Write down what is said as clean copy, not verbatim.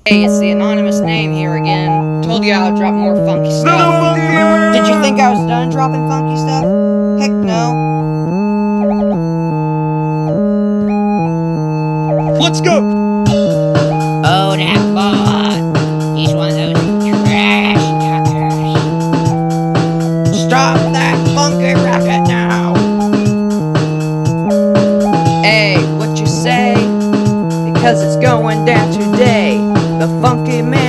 Hey, it's the anonymous name here again. Told you I would drop more funky stuff. Did you think I was done dropping funky stuff? Heck no. Let's go! Oh, that boy. He's one of those trash talkers. Stop that funky racket now. Hey, what you say? Because it's going down today. The funky man